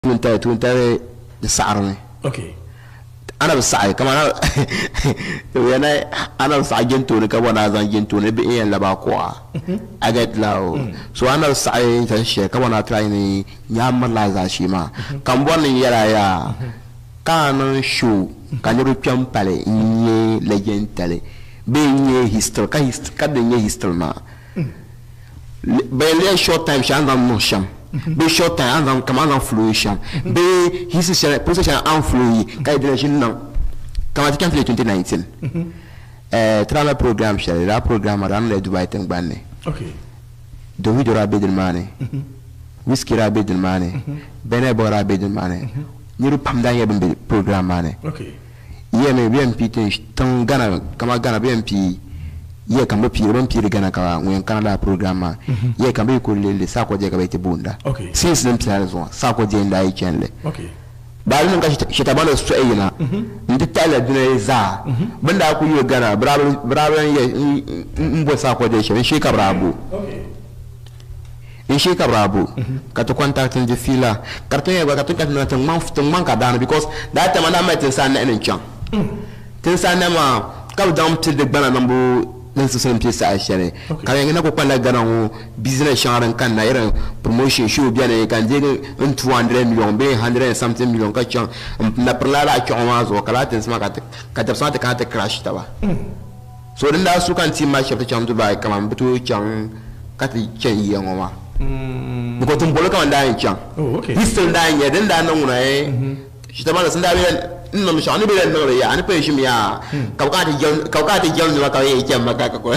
tunta the sarne. Okay. Ana sai kama na yana ana sai gento ne ka wana zan gento ne be yan laba kwa I get law so ana sai tan she ka wana try ni nyamma la za shi ma kan bon yara ya kan show kan ru pyam pale nye legend tale be nye history ka de nye history ma be le short time shan dan no sham be short time and come on fluation be his position and fluid kai direction now kama tikan 2019 travel program share la program ran le Dubai tan banne okay do video rabe del mane whisky rabe del mane bene bo rabe del mane niru pam dan yebe program mane okay yeme BMP tan gana kama gana BMP ye kamba pire gana ka wen Canada programme ye kamba ko le sa ko je ka bete bunda okay since them plans sa ko je ndai chenle okay ba lu nga shita bana so eyina ndi tala dina za banda ku yo gana brabo ye mbo sa ko je shi ka brabo okay in shi ka brabo ka to contact ndi fila karton ye ka to ka na tan man ka dana because that time na metin san na en chan tin san na ma ka dam til de bana nambo nan su san pièce a share kan yana ko kwalla garan business sharan kan na irin promotion show biya ne kan je 200 million be 100 something million ka chan na prala ka ma zo kala tin sama ka ta sama ta crash ta ba so din da su kan team match ta chan Dubai kaman buto chan ka ta chan yi ngoma ko tun bolo kan da yin chan okay history da yin din da nan una shi ta ma sun da no mi shani bele no ya ani pe shimi ya ka ka ti jam ni ka ye jam ka ko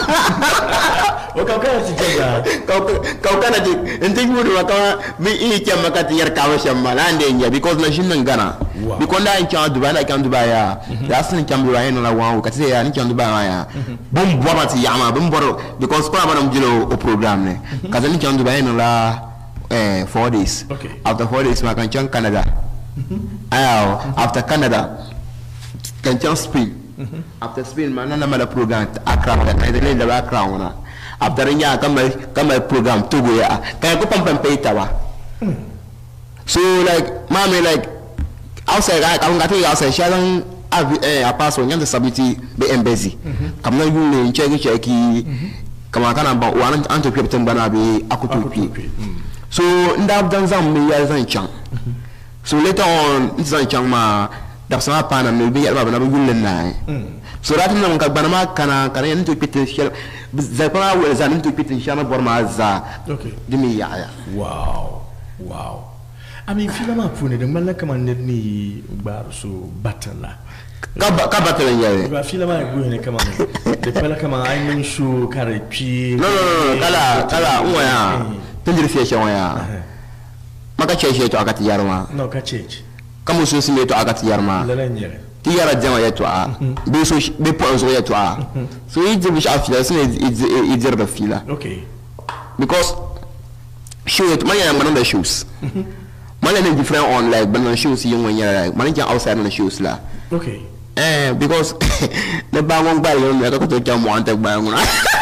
o ka ti jam ka na ti enti gudu ka mi i jam ka ti yar ka wa sham malande nya because na shin nan gana because na in cha Dubai na kan Dubai ya da sun kan Dubai no la wa ka ti ya ni kan Dubai ya bum bora ti ya ma bum bora because ko ba na mjilo o program ne ka ni kan Dubai no la 4 days after 4 days ma kan chan Canada after Canada can just Spain after Spain man na mala program Accra na de le Accra ona after nya kama program Togo ya kan ko pam peita wa so like mama like outside I can get outside shalan a pass on the sabiti be embassy kam na yu ne cheki kama kana ba wan anto peptem bana be akutupi so ndab dan zam me ya zan chan so later on it's on changma da sama pana me bi yalba na gulen na so that na ka banama kana into potential za para wa za into potential borma za okay dimi ya wow I mean filama pune de malaka man ni bar so batala ka batala ya ba filama go ne kama de pala kama ai men show kare pi no kala uwa ya tindiri fiye ya maka cheche to akati yarma no ka cheche kamu so sime to akati yarma lalanyere ti yara jama ya to a be so be po so ya to a so it is afila so it is the fila okay because show it man ya man the shoes man ya different on like ban shoes yin wan yara man ya outside on the shoes la okay because the ba won ba yo me ka to jam wan tak ba nguna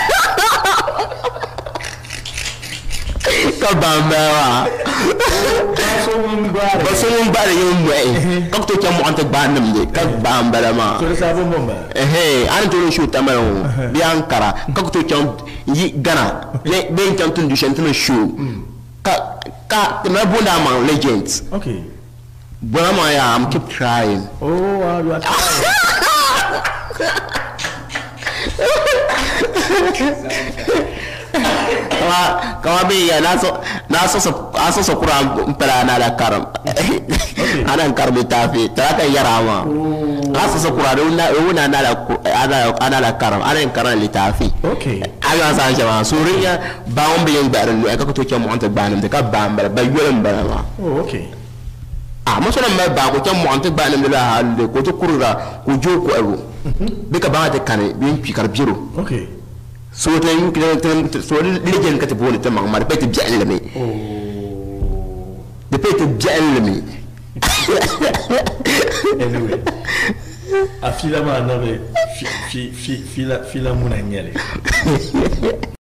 ka bamba baso mun bare yum way ka to chamo ante bandam de ka bamba la ma so sa bomba an to shoot tamayo bi ankara ka to cham yi gana be cham tun du chantino show ka na bunda ma legends okay Brahma ya I'm keep trying you are kama be ya naso so kura mpera na la karam ana karbi tafi ta yarama naso so kura una na la karam ana karam litafi okay aga sa jama suriya bawon be yin baran ka ko to ke mo anta banam de ka bambara ba yolam barama okay mo so na ma ba ko ke mo anta banam de la halde ko to kurura ko joko ero be ka ba de kane bi pi karbiro okay so ta yi so legend ka ta bone ta magmar pe ta bi'an lami da pe ta bi'an lami anyway afila ma na be fila muna nyale